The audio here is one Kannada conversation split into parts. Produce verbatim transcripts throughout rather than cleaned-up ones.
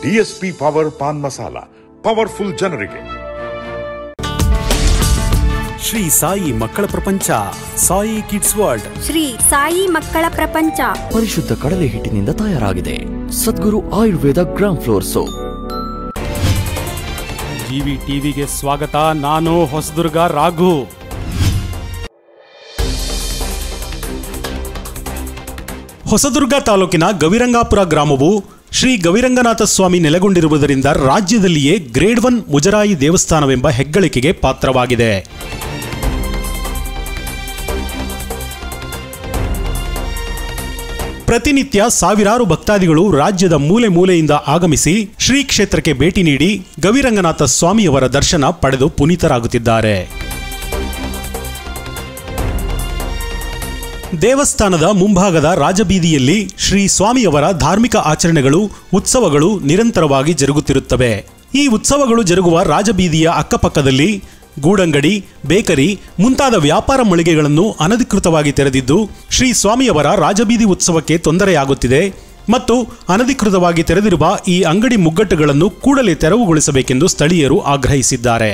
DSP power pan masala, powerful ಜನರಿಗೆ. Shri Sai Makkala Prapancha, Sai kids world. ಶ್ರೀ ಸಾಯಿ ಮಕ್ಕಳ ಪ್ರಪಂಚ ಪರಿಶುದ್ಧ ಕಡಲೆ ಹಿಟ್ಟಿನಿಂದ ತಯಾರಾಗಿದೆ. Sadguru Ayurveda gram flour soap. GV ಟಿವಿಗೆ ಸ್ವಾಗತ. ನಾನು ಹೊಸದುರ್ಗ ರಾಘು. ಹೊಸದುರ್ಗ ತಾಲೂಕಿನ ಗವಿರಂಗಾಪುರ ಗ್ರಾಮವು ಶ್ರೀ ಗವಿರಂಗನಾಥ ಸ್ವಾಮಿ ನೆಲೆಗೊಂಡಿರುವುದರಿಂದ ರಾಜ್ಯದಲ್ಲಿಯೇ ಗ್ರೇಡ್ ಒನ್ ಮುಜರಾಯಿ ದೇವಸ್ಥಾನವೆಂಬ ಹೆಗ್ಗಳಿಕೆಗೆ ಪಾತ್ರವಾಗಿದೆ. ಪ್ರತಿನಿತ್ಯ ಸಾವಿರಾರು ಭಕ್ತಾದಿಗಳು ರಾಜ್ಯದ ಮೂಲೆ ಮೂಲೆಯಿಂದ ಆಗಮಿಸಿ ಶ್ರೀ ಕ್ಷೇತ್ರಕ್ಕೆ ಭೇಟಿ ನೀಡಿ ಗವಿರಂಗನಾಥ ಸ್ವಾಮಿಯವರ ದರ್ಶನ ಪಡೆದು ಪುನೀತರಾಗುತ್ತಿದ್ದಾರೆ. ದೇವಸ್ಥಾನದ ಮುಂಭಾಗದ ರಾಜಬೀದಿಯಲ್ಲಿ ಶ್ರೀ ಸ್ವಾಮಿಯವರ ಧಾರ್ಮಿಕ ಆಚರಣೆಗಳು, ಉತ್ಸವಗಳು ನಿರಂತರವಾಗಿ ಜರುಗುತ್ತಿರುತ್ತವೆ. ಈ ಉತ್ಸವಗಳು ಜರುಗುವ ರಾಜಬೀದಿಯ ಅಕ್ಕಪಕ್ಕದಲ್ಲಿ ಗೂಡಂಗಡಿ, ಬೇಕರಿ ಮುಂತಾದ ವ್ಯಾಪಾರ ಮಳಿಗೆಗಳನ್ನು ಅನಧಿಕೃತವಾಗಿ ತೆರೆದಿದ್ದು ಶ್ರೀ ಸ್ವಾಮಿಯವರ ರಾಜಬೀದಿ ಉತ್ಸವಕ್ಕೆ ತೊಂದರೆಯಾಗುತ್ತಿದೆ ಮತ್ತು ಅನಧಿಕೃತವಾಗಿ ತೆರೆದಿರುವ ಈ ಅಂಗಡಿ ಮುಗ್ಗಟ್ಟುಗಳನ್ನು ಕೂಡಲೇ ತೆರವುಗೊಳಿಸಬೇಕೆಂದು ಸ್ಥಳೀಯರು ಆಗ್ರಹಿಸಿದ್ದಾರೆ.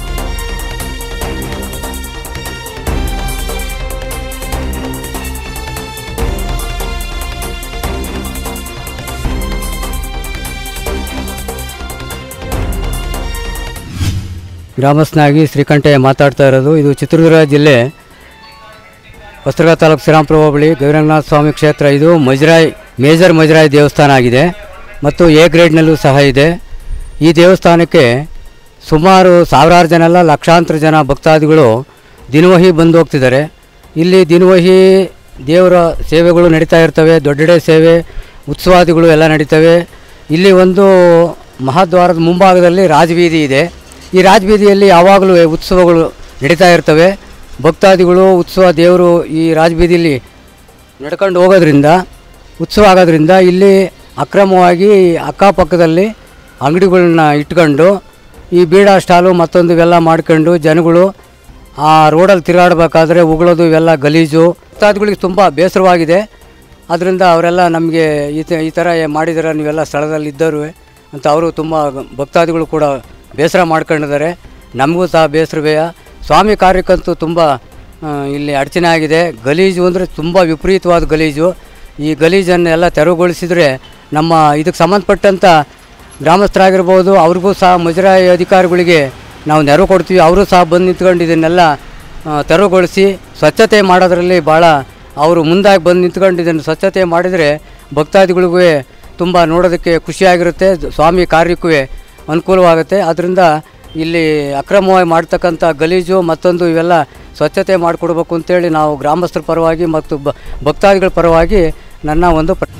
ಗ್ರಾಮಸ್ಥನಾಗಿ ಶ್ರೀಕಂಠಯ್ಯ ಮಾತಾಡ್ತಾ ಇರೋದು. ಇದು ಚಿತ್ರದುರ್ಗ ಜಿಲ್ಲೆ ಹೊಸದುರ್ಗ ತಾಲೂಕು ಶ್ರೀರಾಮಪುರ ಹೋಬಳಿ ಗವಿರಂಗನಾಥ ಸ್ವಾಮಿ ಕ್ಷೇತ್ರ. ಇದು ಮಜರಾಯಿ ಮೇಜರ್ ಮಜರಾಯಿ ದೇವಸ್ಥಾನ ಆಗಿದೆ ಮತ್ತು ಎ ಗ್ರೇಡ್ನಲ್ಲೂ ಸಹ ಇದೆ. ಈ ದೇವಸ್ಥಾನಕ್ಕೆ ಸುಮಾರು ಸಾವಿರಾರು ಜನ ಅಲ್ಲ, ಲಕ್ಷಾಂತರ ಜನ ಭಕ್ತಾದಿಗಳು ದಿನವಹಿ ಬಂದು ಹೋಗ್ತಿದ್ದಾರೆ. ಇಲ್ಲಿ ದಿನವಹಿ ದೇವರ ಸೇವೆಗಳು ನಡೀತಾ ಇರ್ತವೆ. ದೊಡ್ಡಡೆ ಸೇವೆ, ಉತ್ಸವಾದಿಗಳು ಎಲ್ಲ ನಡೀತವೆ. ಇಲ್ಲಿ ಒಂದು ಮಹಾದ್ವಾರದ ಮುಂಭಾಗದಲ್ಲಿ ರಾಜಬೀದಿ ಇದೆ. ಈ ರಾಜಬೀದಿಯಲ್ಲಿ ಯಾವಾಗಲೂ ಉತ್ಸವಗಳು ನಡೀತಾ ಇರ್ತವೆ. ಭಕ್ತಾದಿಗಳು ಉತ್ಸವ ದೇವರು ಈ ರಾಜಬೀದಿಯಲ್ಲಿ ನಡ್ಕೊಂಡು ಹೋಗೋದ್ರಿಂದ, ಉತ್ಸವ ಆಗೋದ್ರಿಂದ ಇಲ್ಲಿ ಅಕ್ರಮವಾಗಿ ಅಕ್ಕಪಕ್ಕದಲ್ಲಿ ಅಂಗಡಿಗಳನ್ನ ಇಟ್ಕೊಂಡು ಈ ಬೀಡ ಸ್ಟಾಲು ಮತ್ತೊಂದು ಇವೆಲ್ಲ ಮಾಡ್ಕೊಂಡು ಜನಗಳು ಆ ರೋಡಲ್ಲಿ ತಿರುಗಾಡಬೇಕಾದ್ರೆ ಉಗುಳೋದು ಇವೆಲ್ಲ ಗಲೀಜು. ಭಕ್ತಾದಿಗಳಿಗೆ ತುಂಬ ಬೇಸರವಾಗಿದೆ. ಅದರಿಂದ ಅವರೆಲ್ಲ ನಮಗೆ ಈ ತ ಈ ಥರ ಮಾಡಿದರೆ ನೀವೆಲ್ಲ ಸ್ಥಳದಲ್ಲಿ ಇದ್ದವರು ಅಂತ ಅವರು ತುಂಬ ಭಕ್ತಾದಿಗಳು ಕೂಡ ಬೇಸರ ಮಾಡ್ಕೊಂಡಿದ್ದಾರೆ. ನಮಗೂ ಸಹ ಬೇಸರವೇ. ಸ್ವಾಮಿ ಕಾರ್ಯಕ್ಕಂತೂ ತುಂಬ ಇಲ್ಲಿ ಅಡಚಣೆ ಆಗಿದೆ. ಗಲೀಜು ಅಂದರೆ ತುಂಬ ವಿಪರೀತವಾದ ಗಲೀಜು. ಈ ಗಲೀಜನ್ನೆಲ್ಲ ತೆರವುಗೊಳಿಸಿದರೆ ನಮ್ಮ ಇದಕ್ಕೆ ಸಂಬಂಧಪಟ್ಟಂಥ ಗ್ರಾಮಸ್ಥರಾಗಿರ್ಬೋದು, ಅವ್ರಿಗೂ ಸಹ ಮುಜರಾಯಿ ಅಧಿಕಾರಿಗಳಿಗೆ ನಾವು ನೆರವು ಕೊಡ್ತೀವಿ. ಅವರು ಸಹ ಬಂದು ನಿಂತ್ಕೊಂಡು ಇದನ್ನೆಲ್ಲ ತೆರವುಗೊಳಿಸಿ ಸ್ವಚ್ಛತೆ ಮಾಡೋದರಲ್ಲಿ ಭಾಳ ಅವರು ಮುಂದಾಗಿ ಬಂದು ನಿಂತ್ಕೊಂಡು ಇದನ್ನು ಸ್ವಚ್ಛತೆ ಮಾಡಿದರೆ ಭಕ್ತಾದಿಗಳಿಗೂ ತುಂಬ ನೋಡೋದಕ್ಕೆ ಖುಷಿಯಾಗಿರುತ್ತೆ, ಸ್ವಾಮಿ ಕಾರ್ಯಕ್ಕೂ ಅನುಕೂಲವಾಗುತ್ತೆ. ಆದ್ದರಿಂದ ಇಲ್ಲಿ ಅಕ್ರಮವಾಗಿ ಮಾಡ್ತಕ್ಕಂಥ ಗಲೀಜು ಮತ್ತೊಂದು ಇವೆಲ್ಲ ಸ್ವಚ್ಛತೆ ಮಾಡಿಕೊಡ್ಬೇಕು ಅಂತೇಳಿ ನಾವು ಗ್ರಾಮಸ್ಥರ ಪರವಾಗಿ ಮತ್ತು ಭಕ್ತಾದಿಗಳ ಪರವಾಗಿ ನನ್ನ ಒಂದು ಪ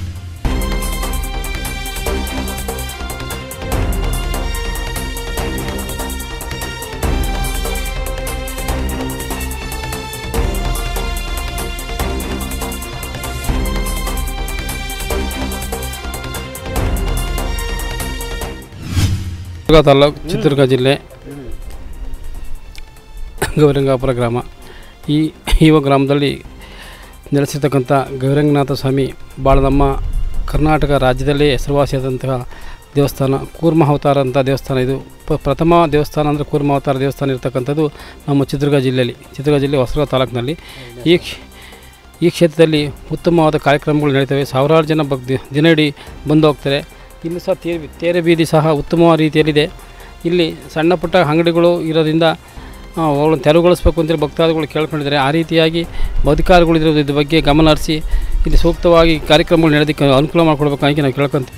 ತಾಲೂಕು ಚಿತ್ರದುರ್ಗ ಜಿಲ್ಲೆ ಗವಿರಂಗಾಪುರ ಗ್ರಾಮ. ಈ ಈ ಗ್ರಾಮದಲ್ಲಿ ನೆಲೆಸಿರ್ತಕ್ಕಂಥ ಗವಿರಂಗನಾಥ ಸ್ವಾಮಿ ಭಾಳ ನಮ್ಮ ಕರ್ನಾಟಕ ರಾಜ್ಯದಲ್ಲೇ ಹೆಸರುವಾಸಿಯಾದಂತಹ ದೇವಸ್ಥಾನ. ಕೂರ್ಮ ಅವತಾರ ಅಂತ ದೇವಸ್ಥಾನ. ಇದು ಪ್ರಥಮ ದೇವಸ್ಥಾನ ಅಂದರೆ ಕೂರ್ಮ ಅವತಾರ ದೇವಸ್ಥಾನ ಇರತಕ್ಕಂಥದ್ದು ನಮ್ಮ ಚಿತ್ರದುರ್ಗ ಜಿಲ್ಲೆಯಲ್ಲಿ, ಚಿತ್ರದುರ್ಗ ಜಿಲ್ಲೆ ಹೊಸದುರ್ಗ ತಾಲೂಕಿನಲ್ಲಿ. ಈ ಈ ಕ್ಷೇತ್ರದಲ್ಲಿ ಉತ್ತಮವಾದ ಕಾರ್ಯಕ್ರಮಗಳು ನಡೀತವೆ. ಸಾವಿರಾರು ಜನ ಭಕ್ ದಿನ ಇಡೀ ಬಂದು ಹೋಗ್ತಾರೆ. ಇಲ್ಲಿ ಸಹ ತೇರು ತೇರೆ ಬೀದಿ ಸಹ ಉತ್ತಮವಾದ ರೀತಿಯಲ್ಲಿದೆ. ಇಲ್ಲಿ ಸಣ್ಣ ಪುಟ್ಟ ಅಂಗಡಿಗಳು ಇರೋದ್ರಿಂದ ಅವುಗಳನ್ನು ತೆರವುಗೊಳಿಸಬೇಕು ಅಂತೇಳಿ ಭಕ್ತಾದಿಗಳು ಕೇಳ್ಕೊಂಡಿದ್ದಾರೆ. ಆ ರೀತಿಯಾಗಿ ಅಧಿಕಾರಿಗಳು ಇದ್ರ ಬಗ್ಗೆ ಗಮನ ಹರಿಸಿ ಇಲ್ಲಿ ಸೂಕ್ತವಾಗಿ ಕಾರ್ಯಕ್ರಮಗಳು ನಡೆದಕ್ಕೆ ಅನುಕೂಲ ಮಾಡಿಕೊಡ್ಬೇಕಾಗಿ ನಾವು ಕೇಳ್ಕೊಂತೀವಿ.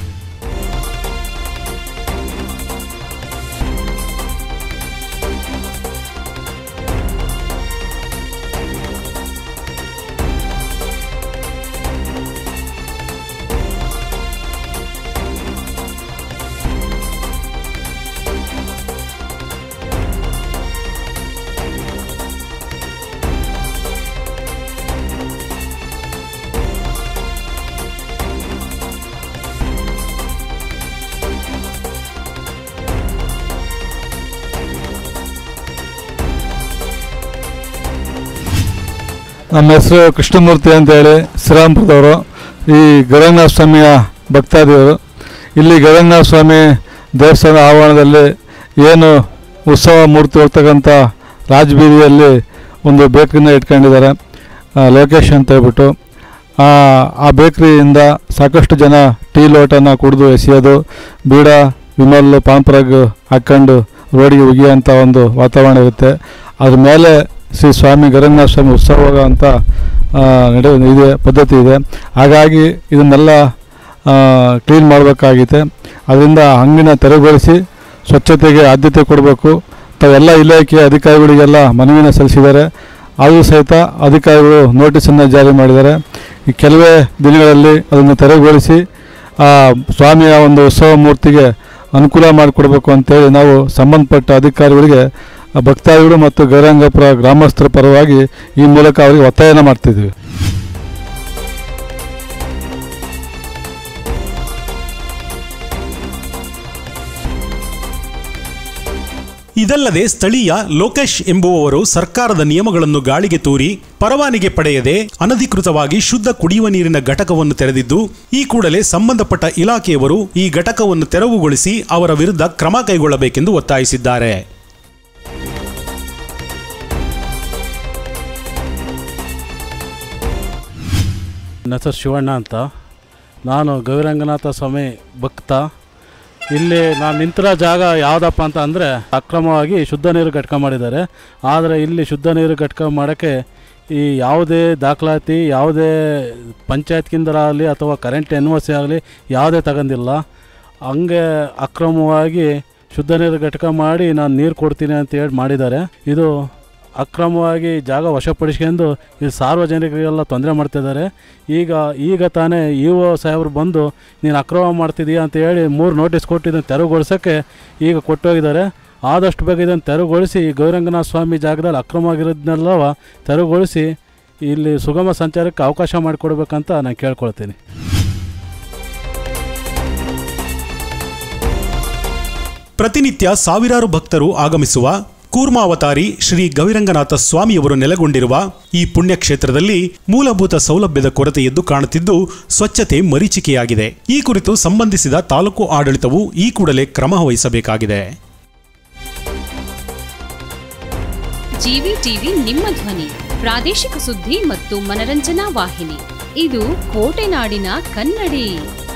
ನಮ್ಮ ಹೆಸರು ಕೃಷ್ಣಮೂರ್ತಿ ಅಂತೇಳಿ ಶ್ರೀರಾಮಪುರದವರು. ಈ ಗವಿರಂಗನಾಥ ಸ್ವಾಮಿಯ ಭಕ್ತಾದಿಗಳು. ಇಲ್ಲಿ ಗವಿರಂಗನಾಥ ಸ್ವಾಮಿ ದೇವಸ್ಥಾನ ಆವರಣದಲ್ಲಿ ಏನು ಉತ್ಸವ ಮೂರ್ತಿ ಹೋಗ್ತಕ್ಕಂಥ ರಾಜಬೀದಿಯಲ್ಲಿ ಒಂದು ಬೇಕ್ರಿನ ಇಟ್ಕೊಂಡಿದ್ದಾರೆ, ಲೋಕೇಶ್ ಅಂತ ಹೇಳ್ಬಿಟ್ಟು. ಆ ಬೇಕ್ರಿಯಿಂದ ಸಾಕಷ್ಟು ಜನ ಟೀ ಲೋಟನ ಕುಡಿದು ಎಸೆಯೋದು, ಬೀಡ ವಿಮಲ್ ಪಾನ್ಪರಾಗ್ ಹಾಕ್ಕೊಂಡು ರೋಡಿಗೆ ಉಗಿಯೋಂಥ ಒಂದು ವಾತಾವರಣ ಇರುತ್ತೆ. ಅದ್ರ ಮೇಲೆ ಶ್ರೀ ಸ್ವಾಮಿ ಗವಿರಂಗನಾಥ ಸ್ವಾಮಿ ಉತ್ಸವ ಅಂತ ನಡೆ ಇದೆ ಪದ್ಧತಿ ಇದೆ. ಹಾಗಾಗಿ ಇದನ್ನೆಲ್ಲ ಕ್ಲೀನ್ ಮಾಡಬೇಕಾಗಿದೆ. ಅದರಿಂದ ಅಂಗಡಿನ ತೆರವುಗೊಳಿಸಿ ಸ್ವಚ್ಛತೆಗೆ ಆದ್ಯತೆ ಕೊಡಬೇಕು. ತಾವೆಲ್ಲ ಇಲಾಖೆಯ ಅಧಿಕಾರಿಗಳಿಗೆಲ್ಲ ಮನವಿನ ಸಲ್ಲಿಸಿದ್ದಾರೆ. ಆದರೂ ಸಹಿತ ಅಧಿಕಾರಿಗಳು ನೋಟಿಸನ್ನು ಜಾರಿ ಮಾಡಿದ್ದಾರೆ. ಈ ಕೆಲವೇ ದಿನಗಳಲ್ಲಿ ಅದನ್ನು ತೆರವುಗೊಳಿಸಿ ಆ ಸ್ವಾಮಿಯ ಒಂದು ಉತ್ಸವ ಮೂರ್ತಿಗೆ ಅನುಕೂಲ ಮಾಡಿಕೊಡ್ಬೇಕು ಅಂತೇಳಿ ನಾವು ಸಂಬಂಧಪಟ್ಟ ಅಧಿಕಾರಿಗಳಿಗೆ ಭಕ್ತಾದಿಗಳು ಮತ್ತು ಗವಿರಂಗಪುರ ಗ್ರಾಮಸ್ಥರ ಪರವಾಗಿ ಈ ಮೂಲಕ ಅವರಿಗೆ ಒತ್ತಾಯನ ಮಾಡ್ತಿದ್ದೀವಿ. ಇದಲ್ಲದೆ ಸ್ಥಳೀಯ ಲೋಕೇಶ್ ಎಂಬುವವರು ಸರ್ಕಾರದ ನಿಯಮಗಳನ್ನು ಗಾಳಿಗೆ ತೂರಿ ಪರವಾನಗಿ ಪಡೆಯದೆ ಅನಧಿಕೃತವಾಗಿ ಶುದ್ಧ ಕುಡಿಯುವ ನೀರಿನ ಘಟಕವನ್ನು ತೆರೆದಿದ್ದು, ಈ ಕೂಡಲೇ ಸಂಬಂಧಪಟ್ಟ ಇಲಾಖೆಯವರು ಈ ಘಟಕವನ್ನು ತೆರವುಗೊಳಿಸಿ ಅವರ ವಿರುದ್ಧ ಕ್ರಮ ಕೈಗೊಳ್ಳಬೇಕೆಂದು ಒತ್ತಾಯಿಸಿದ್ದಾರೆ. ನನ್ನ ಹೆಸರು ಶಿವಣ್ಣ ಅಂತ. ನಾನು ಗವಿರಂಗನಾಥ ಸ್ವಾಮಿ ಭಕ್ತ. ಇಲ್ಲಿ ನಾನು ನಿಂತಿರೋ ಜಾಗ ಯಾವುದಪ್ಪ ಅಂತ ಅಂದರೆ ಅಕ್ರಮವಾಗಿ ಶುದ್ಧ ನೀರು ಘಟಕ ಮಾಡಿದ್ದಾರೆ. ಆದರೆ ಇಲ್ಲಿ ಶುದ್ಧ ನೀರು ಘಟಕ ಮಾಡೋಕ್ಕೆ ಈ ಯಾವುದೇ ದಾಖಲಾತಿ, ಯಾವುದೇ ಪಂಚಾಯತ್ಕಿಂದ ಆಗಲಿ ಅಥವಾ ಕರೆಂಟ್ ಎನ್ ಒ ಸಿ ಆಗಲಿ ಯಾವುದೇ ತಗೊಂಡಿಲ್ಲ. ಹಂಗೆ ಅಕ್ರಮವಾಗಿ ಶುದ್ಧ ನೀರು ಘಟಕ ಮಾಡಿ ನಾನು ನೀರು ಕೊಡ್ತೀನಿ ಅಂತೇಳಿ ಮಾಡಿದ್ದಾರೆ. ಇದು ಅಕ್ರಮವಾಗಿ ಜಾಗ ವಶಪಡಿಸ್ಕೊಂಡು ಇಲ್ಲಿ ಸಾರ್ವಜನಿಕರಿಗೆಲ್ಲ ತೊಂದರೆ ಮಾಡ್ತಿದ್ದಾರೆ. ಈಗ ಈಗ ತಾನೇ ಇ ಒ ಸಾಹೇಬ್ರು ಬಂದು ನೀನು ಅಕ್ರಮ ಮಾಡ್ತಿದ್ದೀಯಾ ಅಂತ ಹೇಳಿ ಮೂರು ನೋಟಿಸ್ ಕೊಟ್ಟು ಇದನ್ನು ತೆರವುಗೊಳಿಸೋಕ್ಕೆ ಈಗ ಕೊಟ್ಟೋಗಿದ್ದಾರೆ. ಆದಷ್ಟು ಬೇಗ ಇದನ್ನು ತೆರವುಗೊಳಿಸಿ ಗವಿರಂಗನಾಥ ಸ್ವಾಮಿ ಜಾಗದಲ್ಲಿ ಅಕ್ರಮವಾಗಿರೋದನ್ನೆಲ್ಲವ ತೆರವುಗೊಳಿಸಿ ಇಲ್ಲಿ ಸುಗಮ ಸಂಚಾರಕ್ಕೆ ಅವಕಾಶ ಮಾಡಿಕೊಡ್ಬೇಕಂತ ನಾನು ಕೇಳ್ಕೊಳ್ತೀನಿ. ಪ್ರತಿನಿತ್ಯ ಸಾವಿರಾರು ಭಕ್ತರು ಆಗಮಿಸುವ ಕೂರ್ಮಾವತಾರಿ ಶ್ರೀ ಗವಿರಂಗನಾಥ ಸ್ವಾಮಿಯವರು ನೆಲೆಗೊಂಡಿರುವ ಈ ಪುಣ್ಯಕ್ಷೇತ್ರದಲ್ಲಿ ಮೂಲಭೂತ ಸೌಲಭ್ಯದ ಕೊರತೆ ಎದ್ದು ಕಾಣುತ್ತಿದ್ದು, ಸ್ವಚ್ಛತೆ ಮರೀಚಿಕೆಯಾಗಿದೆ. ಈ ಕುರಿತು ಸಂಬಂಧಿಸಿದ ತಾಲೂಕು ಆಡಳಿತವು ಈ ಕೂಡಲೇ ಕ್ರಮ ವಹಿಸಬೇಕಾಗಿದೆ. ಜಿವಿ ಟಿವಿ ನಿಮ್ಮ ಧ್ವನಿ, ಪ್ರಾದೇಶಿಕ ಸುದ್ದಿ ಮತ್ತು ಮನರಂಜನಾ ವಾಹಿನಿ. ಇದು ಕೋಟೆನಾಡಿನ ಕನ್ನಡಿ.